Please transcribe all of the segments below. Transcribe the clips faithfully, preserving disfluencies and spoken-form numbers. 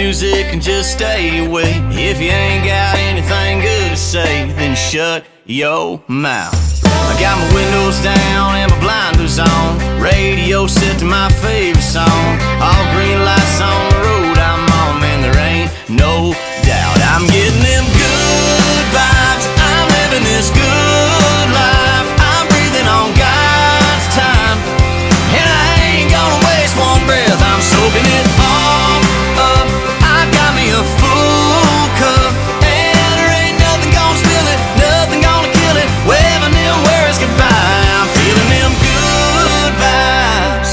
music and just stay away. If you ain't got anything good to say, then shut your mouth. I got my windows down and my blinders on, radio set to my favorite song. All green lights on the road I'm on, man, there ain't no doubt I'm getting them good vibes. I'm living this good life. I'm breathing on God's time, and I ain't gonna waste one breath. I'm soaking it all up. I got me a full cup, and there ain't nothing gonna spill it, nothing gonna kill it. Waving them words goodbye. I'm feeling them good vibes.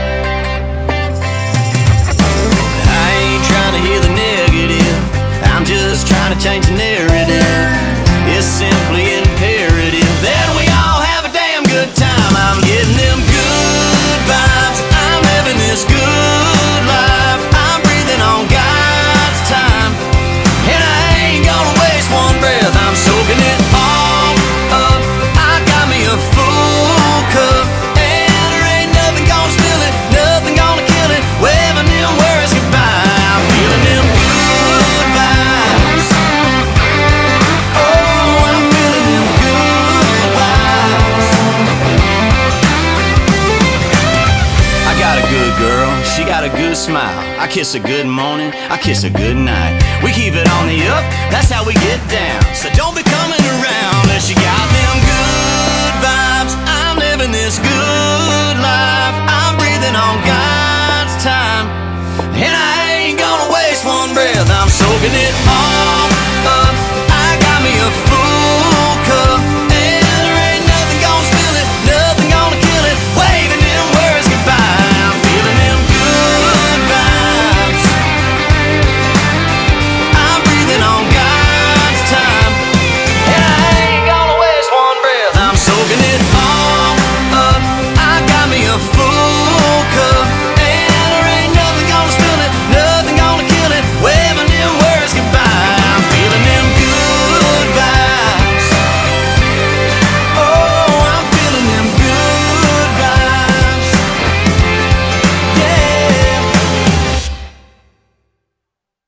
I ain't trying to hear the negative, I'm just trying to change the narrative. It's simply imperative that we all have a damn good time. I'm getting them good vibes. I'm living this good life. I'm breathing on God's time, and I ain't gonna waste one breath. I'm soaking it all up. I got me a full cup, and there ain't nothing gonna spill it, nothing gonna kill it. Waving them words goodbye. I'm feeling them good vibes. Oh, I'm feeling them good vibes. I got a good girl, she got a good smile. I kiss her good morning, I kiss her good night. We keep it on the up, that's how we get down. So don't be coming around unless you got me